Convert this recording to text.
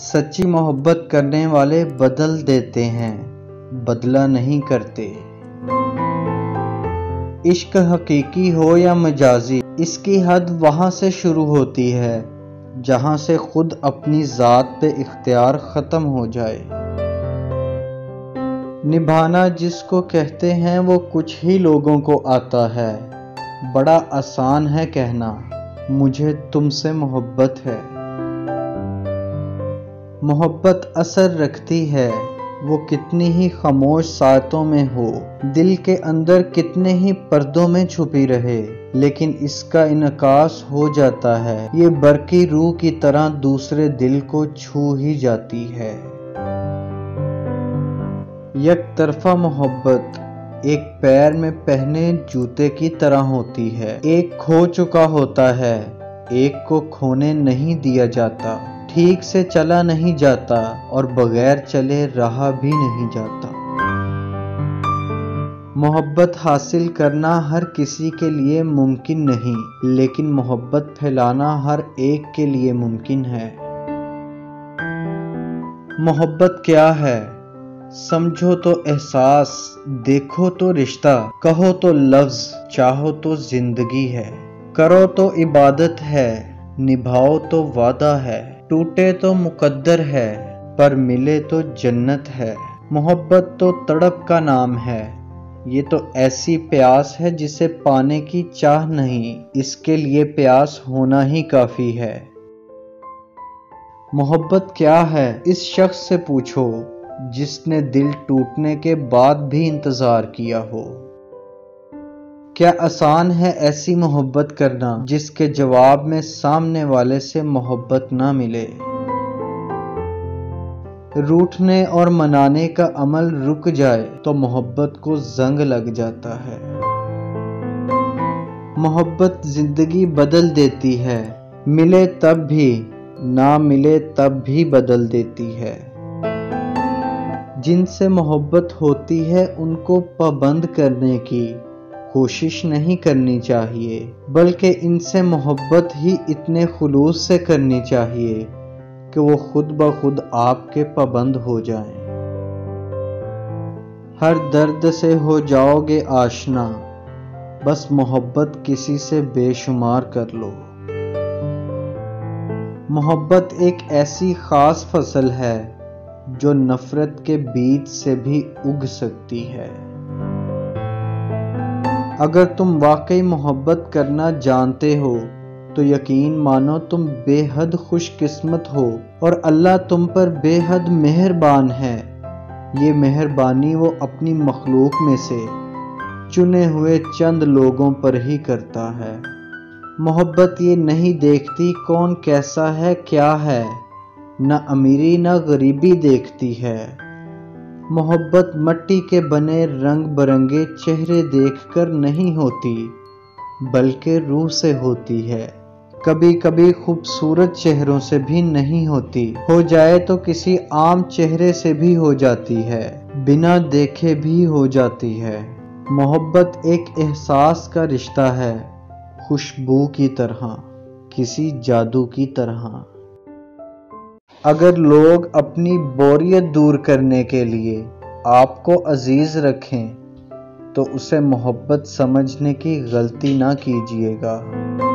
سچی محبت کرنے والے بدل دیتے ہیں، بدلہ نہیں کرتے۔ عشق حقیقی ہو یا مجازی، اس کی حد وہاں سے شروع ہوتی ہے جہاں سے خود اپنی ذات پہ اختیار ختم ہو جائے۔ نبھانا جس کو کہتے ہیں وہ کچھ ہی لوگوں کو آتا ہے، بڑا آسان ہے کہنا مجھے تم سے محبت ہے۔ محبت اثر رکھتی ہے، وہ کتنی ہی خاموش ساعتوں میں ہو، دل کے اندر کتنے ہی پردوں میں چھپی رہے، لیکن اس کا انعکاس ہو جاتا ہے، یہ برقی روح کی طرح دوسرے دل کو چھو ہی جاتی ہے۔ یک طرفہ محبت ایک پیر میں پہنے جوتے کی طرح ہوتی ہے، ایک کھو چکا ہوتا ہے، ایک کو کھونے نہیں دیا جاتا، ٹھیک سے چلا نہیں جاتا اور بغیر چلے رہا بھی نہیں جاتا۔ محبت حاصل کرنا ہر کسی کے لیے ممکن نہیں، لیکن محبت پھیلانا ہر ایک کے لیے ممکن ہے۔ محبت کیا ہے؟ سمجھو تو احساس، دیکھو تو رشتہ، کہو تو لفظ، چاہو تو زندگی ہے، کرو تو عبادت ہے، نبھاؤ تو وعدہ ہے، ٹوٹے تو مقدر ہے، پر ملے تو جنت ہے۔ محبت تو تڑپ کا نام ہے، یہ تو ایسی پیاس ہے جسے پانے کی چاہ نہیں، اس کے لیے پیاس ہونا ہی کافی ہے۔ محبت کیا ہے؟ اس شخص سے پوچھو جس نے دل ٹوٹنے کے بعد بھی انتظار کیا ہو۔ کیا آسان ہے ایسی محبت کرنا جس کے جواب میں سامنے والے سے محبت نہ ملے؟ روٹھنے اور منانے کا عمل رک جائے تو محبت کو زنگ لگ جاتا ہے۔ محبت زندگی بدل دیتی ہے، ملے تب بھی، نہ ملے تب بھی بدل دیتی ہے۔ جن سے محبت ہوتی ہے ان کو پابند کرنے کی کوشش نہیں کرنی چاہیے، بلکہ ان سے محبت ہی اتنے خلوص سے کرنی چاہیے کہ وہ خود بخود آپ کے پابند ہو جائیں۔ ہر درد سے ہو جاؤ گے آشنا، بس محبت کسی سے بے شمار کر لو۔ محبت ایک ایسی خاص فصل ہے جو نفرت کے بیج سے بھی اگ سکتی ہے۔ اگر تم واقعی محبت کرنا جانتے ہو تو یقین مانو تم بے حد خوش قسمت ہو اور اللہ تم پر بے حد مہربان ہے۔ یہ مہربانی وہ اپنی مخلوق میں سے چنے ہوئے چند لوگوں پر ہی کرتا ہے۔ محبت یہ نہیں دیکھتی کون کیسا ہے کیا ہے، نہ امیری نہ غریبی دیکھتی ہے۔ محبت مٹی کے بنے رنگ برنگے چہرے دیکھ کر نہیں ہوتی، بلکہ روح سے ہوتی ہے۔ کبھی کبھی خوبصورت چہروں سے بھی نہیں ہوتی، ہو جائے تو کسی عام چہرے سے بھی ہو جاتی ہے، بنا دیکھے بھی ہو جاتی ہے۔ محبت ایک احساس کا رشتہ ہے، خوشبو کی طرح، کسی جادو کی طرح۔ اگر لوگ اپنی بوریت دور کرنے کے لیے آپ کو عزیز رکھیں تو اسے محبت سمجھنے کی غلطی نہ کیجیے گا۔